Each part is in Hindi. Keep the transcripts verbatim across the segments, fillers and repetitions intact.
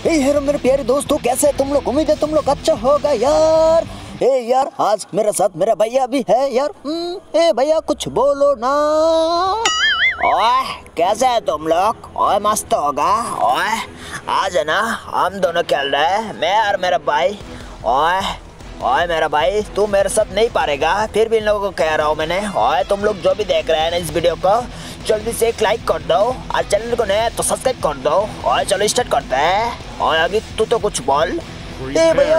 हे हेलो मेरे प्यारे दोस्तों, कैसे है तुम लोग? उम्मीद है तुम लोग अच्छा होगा यार। ए यार, आज मेरे साथ मेरा भैया भी है यार। ए भैया कुछ बोलो ना। ओए कैसे है तुम लोग? ओए मस्त होगा। ओए आज है ना हम दोनों खेल रहे हैं, मैं और मेरा भाई। ओए ओए मेरा भाई, तू मेरे साथ नहीं पारेगा, फिर भी इन लोगों को कह रहा हूँ मैंने। ओए तुम लोग जो भी देख रहे हैं ना इस वीडियो को, जल्दी से एक लाइक कर दो और चैनल को नया तो सब्सक्राइब कर दो। और चलो स्टार्ट करते हैं। और अभी तू तो कुछ बोल। ए भैया,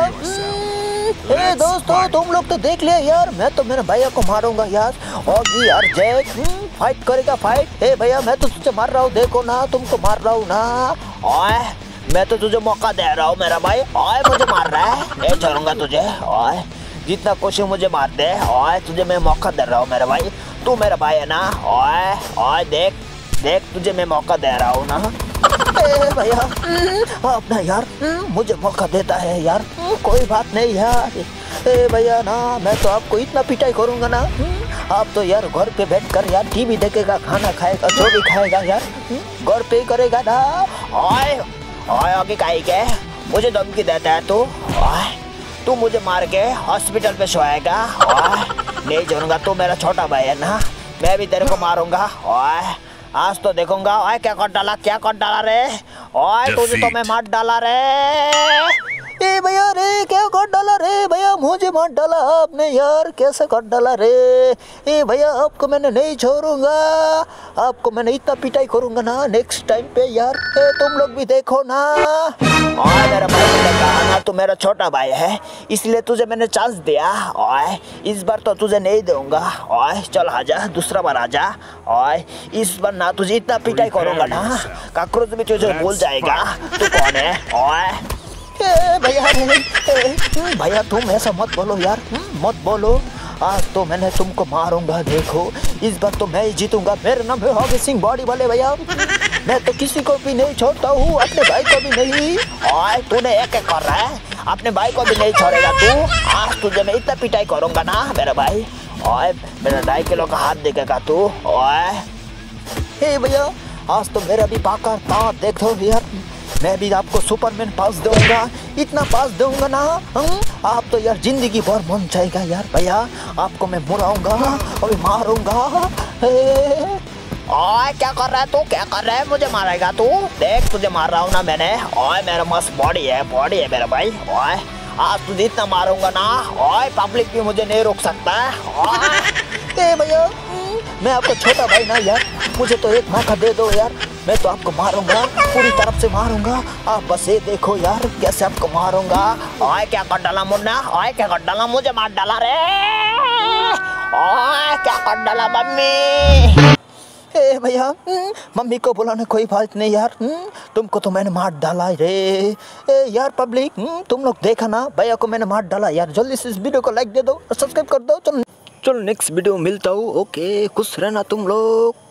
ए दोस्तों तुम लोग तो देख लिया यार, मैं तो मेरे भैया को मारूंगा यार। और जी यार जय फाइट करेगा फाइट। ए भैया मैं तो तुझे मार रहा हूँ, देखो ना तुमको मार रहा हूँ ना। ओए मैं तो तुझे मौका दे रहा हूँ मेरा भाई। ओए मुझे मार रहा है, नहीं छोड़ूंगा तुझे। ओए जितना कोशिश मुझे मार दे। ओए तुझे मैं मौका दे रहा हूँ मेरा भाई, तू मेरा भाई है ना। ओए ओए देख देख तुझे मैं मौका दे रहा हूँ ना। ए भैया अपना यार मुझे मौका देता है यार, कोई बात नहीं यार। ए भैया ना मैं तो आपको इतना पिटाई करूँगा ना, आप तो यार घर पे बैठ कर यार टीवी देखेगा, खाना खाएगा, जो भी खाएगा यार घर पे ही करेगा ना। ओए ओए आगे काहे के मुझे धमकी देता है तू? ओए तू मुझे मार के हॉस्पिटल पे सोएगा। ओए नहीं छोड़ूंगा, तू मेरा छोटा भाई है ना, मैं भी तेरे को मारूंगा। ओए आज तो देखूंगा। ओए क्या कर डाला, क्या कर डाला रे? ओए तुझे तो मैं मार डाला रे। ए भैया रे क्या कर डाला रे? भैया मुझे मार डाला आपने यार, कैसे कर डाला रे? ए भैया आपको मैंने नहीं छोड़ूंगा, आपको मैंने इतना पिटाई करूंगा ना नेक्स्ट टाइम पे यार। ए तुम लोग भी देखो ना। ओए मेरा भाई ने कहा ना तू मेरा छोटा भाई है, इसलिए तुझे मैंने चांस दिया। ओए इस बार तो तुझे नहीं दूंगा। ओए चल आजा, दूसरा बार आजा। ओए इस बार ना तुझे इतना पिटाई करूंगा ना, काकरोच भी तुझे भूल जाएगा तू कौन है। ओए भैया भैया तुम ऐसा मत बोलो यार, मत बोलो। आज तो मैंने तुमको मारूंगा, देखो इस बार तो मैं ही जीतूंगा। मेरा नाम है हॉकी सिंह बॉडी वाले भैया, मैं तो किसी को भी नहीं छोड़ता हूँ, अपने भाई को भी नहीं। और तूने एक एक कर रहा है, अपने भाई को भी नहीं छोड़ेगा तू। आज तुझे मैं इतना पिटाई करूंगा ना मेरा भाई। और मेरा ढाई किलो का हाथ देखेगा तू। और हे भैया आज तो मेरा भी पाकर दांत देख दो यार, मैं भी आपको सुपरमैन पास दूंगा, इतना पास दूंगा ना हम, आप तो यार जिंदगी भर मन जाएगा यार। भैया आपको मैं मुड़ाऊंगा और मारूंगा। ओए क्या कर रहा है तू, क्या कर रहा है? मुझे मारेगा तू? देख तुझे मार रहा हूँ ना मैंने। ओए मेरा मस्त बॉडी है, बॉडी है मेरा भाई। ओए आज तुझे इतना मारूंगा ना, ओए पब्लिक भी मुझे नहीं रोक सकता। ओए भैया मैं आपका छोटा भाई ना यार, मुझे तो एक मौका दे दो यार, मैं तो आपको मारूंगा, पूरी तरफ से मारूंगा। आप बस ये देखो यार कैसे आपको मारूंगा। ओए क्या कर डाला मुन्ना, ओए क्या कर डाला, मुझे मार डाला रे। ओए क्या कर डाला मम्मी। ए भैया मम्मी को बुलाने कोई बात नहीं यार, तुमको तो मैंने मार डाला रे। ए यार पब्लिक तुम लोग देखा ना, भैया को मैंने मार डाला यार। जल्दी से इस वीडियो को लाइक दे दो और सब्सक्राइब कर दो। चलो चलो नेक्स्ट वीडियो मिलता हूँ। ओके खुश रहना तुम लोग।